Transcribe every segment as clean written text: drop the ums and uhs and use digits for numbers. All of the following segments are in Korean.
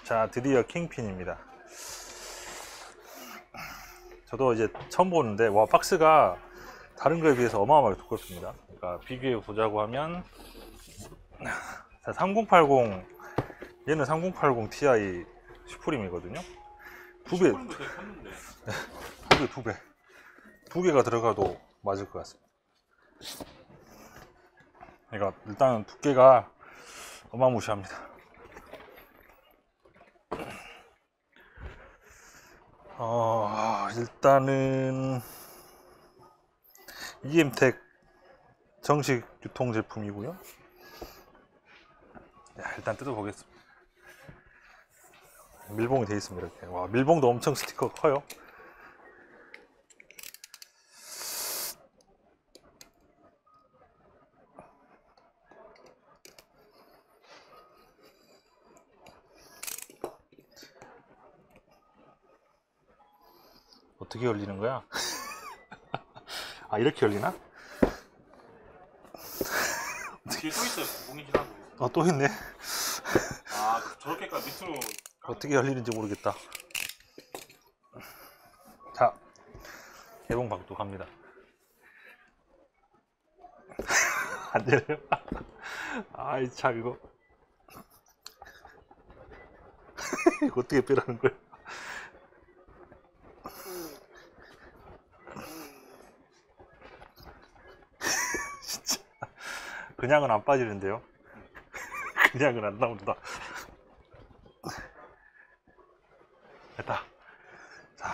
자, 드디어 킹핀입니다. 저도 이제 처음 보는데, 와, 박스가 다른 거에 비해서 어마어마하게 두껍습니다. 그러니까 비교해 보자고 하면, 자, 3080, 얘는 3080 Ti 슈프림이거든요. 두 배, 두 배. 두 개가 들어가도 맞을 것 같습니다. 그러니까 일단은 두께가 어마무시합니다. 일단은 EMTEC 정식 유통 제품이고요. 일단 뜯어보겠습니다. 밀봉이 되어 있습니다. 이렇게. 와, 밀봉도 엄청 스티커가 커요. 어떻게 열리는 거야? 아, 이렇게 열리나? 뒤에 또 있어요. 봉인지라고. 또 있네. 아, 저렇게까지 밑으로. 어떻게 열리는지 모르겠다. 자, 개봉 박독합니다. 안 열려요? 아이, 참, 이거. 이거 어떻게 빼라는 거야? 진짜. 그냥은 안 빠지는데요? 그냥은 안 나온다. 됐다. 자.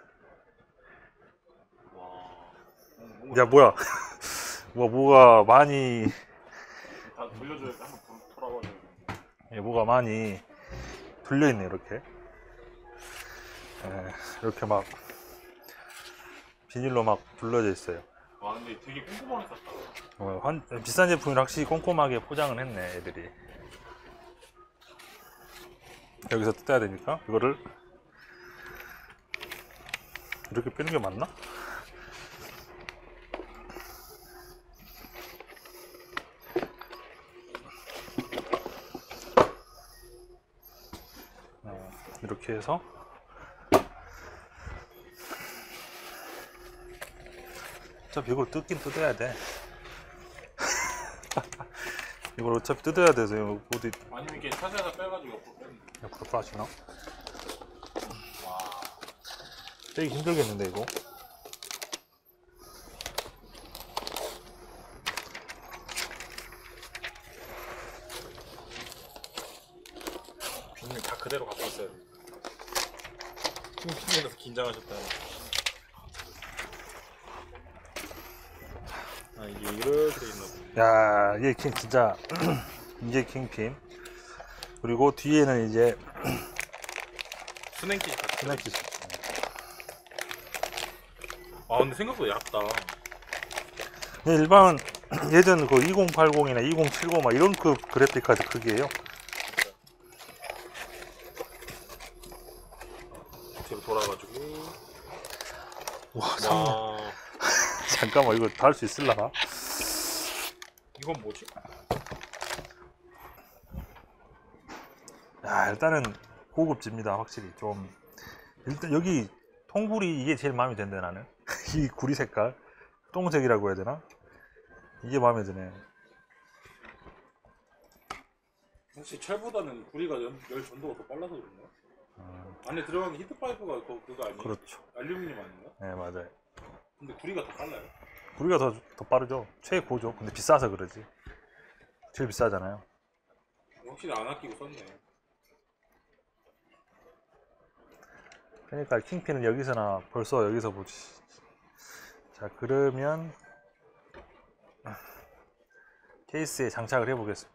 야, 뭐야. 뭐가 많이. 다 돌려줘야 돼. 한번 돌아와야 돼. 뭐가 많이 둘려있네, 이렇게. 이렇게 막 비닐로 막 둘러져 있어요. 와, 근데 되게 꼼꼼하게 샀다. 비싼 제품이 확실히 꼼꼼하게 포장을 했네, 애들이. 여기서 뜯어야 되니까 이거를 이렇게 빼는 게 맞나? 이렇게 해서 어차피 이걸 뜯긴 뜯어야 돼. 이걸 어차피 뜯어야 돼서 이거 어디 아니면 이렇게 사세에서 빼가지고 옆으로 빼는 거. 옆으로 빠지나? 와. 빼기 힘들겠는데 이거? 비닐 다 그대로 갖고 있어야 돼. 킹핀에서 긴장하셨다. 아, 이게 이렇게 돼 있나 보네. 야, 이게 진짜 이게 킹핀. 그리고 뒤에는 이제 스냉킷 같은. 스냅킷. 아, 근데 생각보다 얇다. 일반 예전 그 2080이나 2070 막 이런 그 그래픽 카드 크기예요. 뒤로 돌아가지고. 와, 와. 잠깐만, 이거 다 할 수 있을라나? 이건 뭐지? 야, 일단은 고급집니다. 확실히 좀. 일단 여기 통구리 이게 제일 마음에 든다. 나는 이 구리 색깔 똥색이라고 해야 되나? 이게 마음에 드네. 혹시 철보다는 구리가 열 전도가 더 빨라서 그런가? 안에 들어가는 히트파이프가 그거 아니에요? 그렇죠. 알루미늄 아닌가? 네, 맞아요. 근데 구리가 더 빨라요? 구리가 더 빠르죠. 최고죠. 근데 비싸서 그러지. 제일 비싸잖아요. 확실히 안 아끼고 썼네. 그러니까 킹핀은 여기서나 벌써 여기서 보지. 자, 그러면 케이스에 장착을 해 보겠습니다.